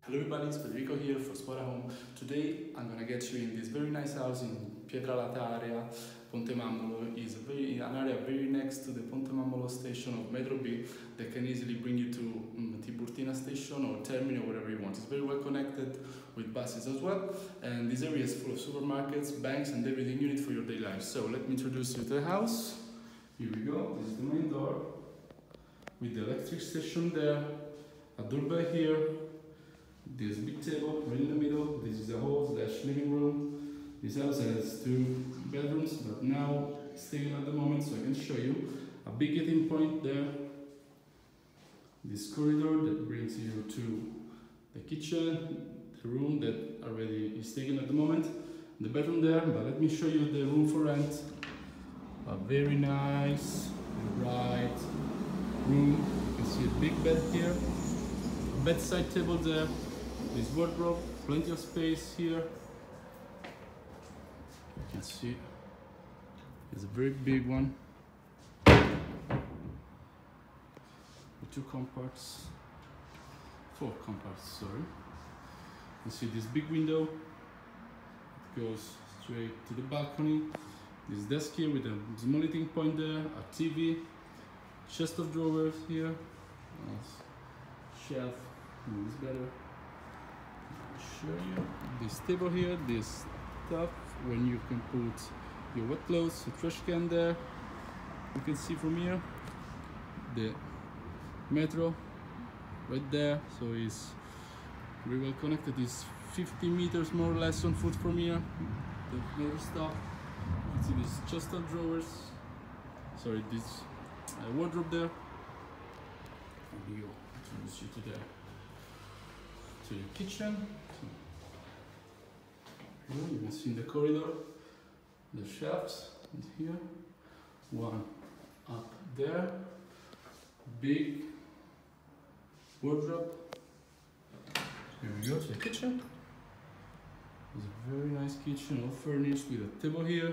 Hello everybody, it's Federico here for Spora Home. Today I'm gonna get you in this very nice house in Pietralata area. Ponte Mammolo is an area very next to the Ponte Mammolo station of Metro B that can easily bring you to Tiburtina station or Termini or whatever you want. It's very well connected with buses as well, and this area is full of supermarkets, banks and everything you need for your daily life. So let me introduce you to the house. Here we go, this is the main door with the electric station there, a doorbell here. This big table right in the middle. This is the hall/living room. This house has 2 bedrooms, but now staying at the moment, so I can show you a big getting point there. This corridor that brings you to the kitchen, the room that already is taken at the moment, the bedroom there. But let me show you the room for rent. A very nice, bright room. You can see a big bed here, a bedside table there. This wardrobe, plenty of space here. You can see it's a very big one. 2 comparts, 4 comparts, sorry. You see this big window, it goes straight to the balcony. This desk here with a small eating point there, a TV, chest of drawers here, shelf, is better. Show you this table here, this stuff when you can put your wet clothes, a trash can there. You can see from here the metro right there, so it's very well connected. It's 50 meters more or less on foot from here. The metro stop. You can see this chest of drawers, sorry, this wardrobe there. And you introduce you to your kitchen. You can see in the corridor the shelves here, one up there, big wardrobe. Here we go to the kitchen. It's a very nice kitchen, all furnished with a table here,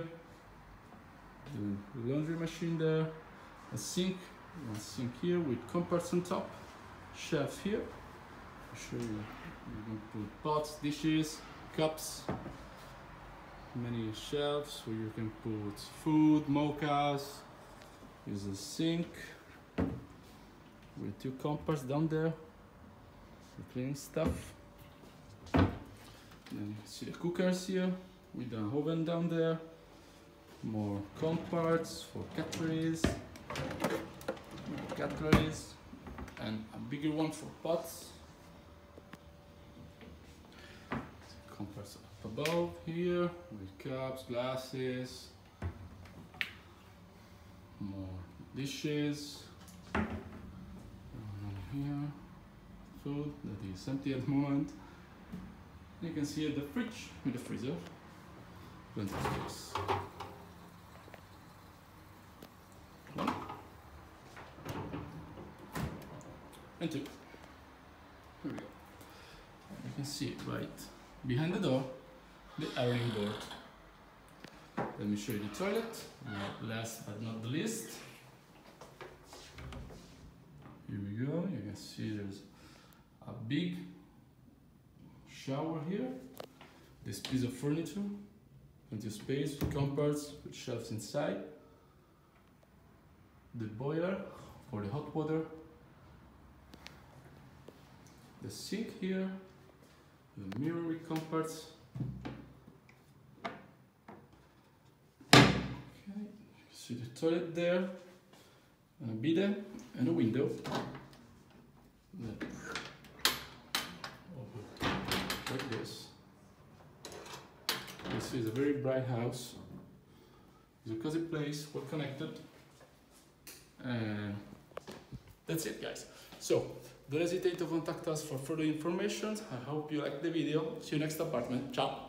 the laundry machine there, a sink here with comparts on top, shelf here. I'll show you. You can put pots, dishes, cups, many shelves where you can put food, mochas. There's a sink with 2 comparts down there for cleaning stuff. Then you see the cookers here with the oven down there, more comparts for cutleries, and a bigger one for pots. Comparts up above here with cups, glasses, more dishes. And here, food that is empty at the moment. You can see the fridge with the freezer. Plenty of space. 1 and 2. Here we go. You can see it right behind the door, the ironing board. Let me show you the toilet, last but not the least. Here we go, you can see there's a big shower here, this piece of furniture, plenty of space, comparts with shelves inside, the boiler for the hot water, the sink here, the mirror with comparts. Okay, you can see the toilet there, and a bidet, and a window. Open like this. This is a very bright house. It's a cozy place, well connected. And that's it, guys. So, don't hesitate to contact us for further information. I hope you liked the video. See you next apartment. Ciao!